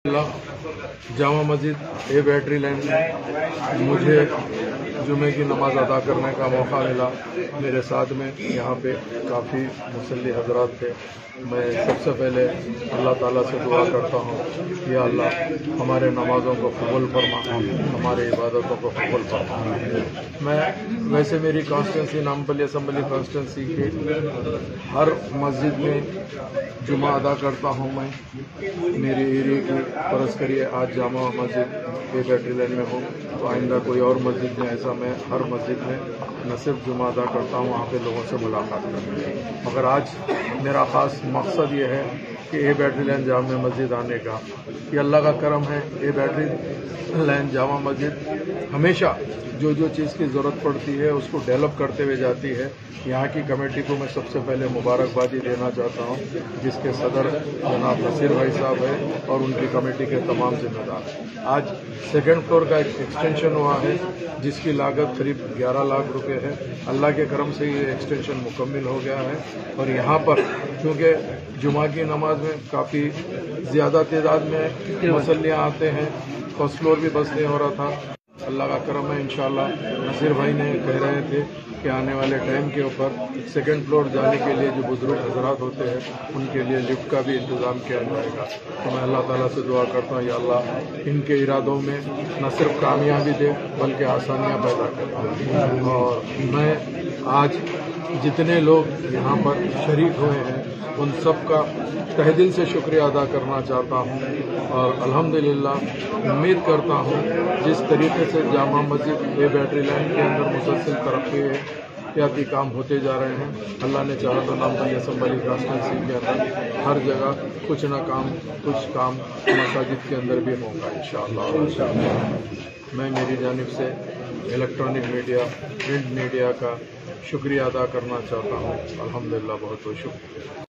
जामा मस्जिद ए battery line में मुझे जुमे की नमाज अदा करने का मौका मिला। मेरे साथ में यहाँ पे काफ़ी मुसल्ली हजरात थे। मैं सबसे पहले अल्लाह ताला से दुआ करता हूँ, या अल्लाह हमारे नमाज़ों को कबूल फरमा, हमारे इबादतों को कबूल फरमा। मैं वैसे मेरी कॉन्स्टिट्यूंसी नामपल्ली असम्बली कॉन्स्टिट्यूंसी के हर मस्जिद में जुमा अदा करता हूँ। मैं मेरे एरिया की फर्ज करिए आज जामा मस्जिद के बैटरी लाइन में हूँ, तो आइंदा कोई और मस्जिद में ऐसा मैं हर मस्जिद में न सिर्फ जुमा अदा करता हूँ, वहाँ पे लोगों से मुलाकात करती हूँ। मगर आज मेरा ख़ास मकसद ये है कि ए बैटरी लाइन जामा मस्जिद आने का, ये अल्लाह का करम है। ए बैटरी लाइन जामा मस्जिद हमेशा जो चीज़ की ज़रूरत पड़ती है उसको डेवलप करते हुए जाती है। यहाँ की कमेटी को मैं सबसे पहले मुबारकबादी देना चाहता हूँ, जिसके सदर जनाब नसीर भाई साहब है और उनकी कमेटी के तमाम जिम्मेदार। आज सेकंड फ्लोर का एक एक्सटेंशन हुआ है जिसकी लागत करीब 11 लाख रुपए है। अल्लाह के करम से ये एक्सटेंशन मुकम्मल हो गया है और यहाँ पर क्योंकि जुमा की नमाज में काफ़ी ज़्यादा तादाद में मुसल्लियाँ आते हैं, फर्स्ट फ्लोर भी बस नहीं हो रहा था। अल्लाह का करम है, इंशाअल्लाह नसीर भाई ने कह रहे थे कि आने वाले टाइम के ऊपर सेकंड फ्लोर जाने के लिए जो बुजुर्ग हजरात होते हैं उनके लिए लिफ्ट का भी इंतज़ाम किया जाएगा। तो मैं अल्लाह ताला से दुआ करता हूँ, या अल्लाह इनके इरादों में न सिर्फ कामयाबी दे बल्कि आसानियाँ पैदा करे। और मैं आज जितने लोग यहाँ पर शरीक हुए हैं उन सब का तहे दिल से शुक्रिया अदा करना चाहता हूँ और अल्हम्दुलिल्लाह उम्मीद करता हूँ जिस तरीके से जामा मस्जिद ए बैटरी लाइन के अंदर मुसलसल तरक्की एहतियाती काम होते जा रहे हैं, अल्लाह ने चाहा तो नामपल्ली असम्बली कॉन्स्टिट्यूंसी के अंदर हर जगह कुछ काम मसाजिद के अंदर भी होगा इंशाअल्लाह। मैं मेरी जानिब से इलेक्ट्रॉनिक मीडिया, प्रिंट मीडिया का शुक्रिया अदा करना चाहता हूँ। अल्हम्दुलिल्लाह, बहुत बहुत शुक्रिया।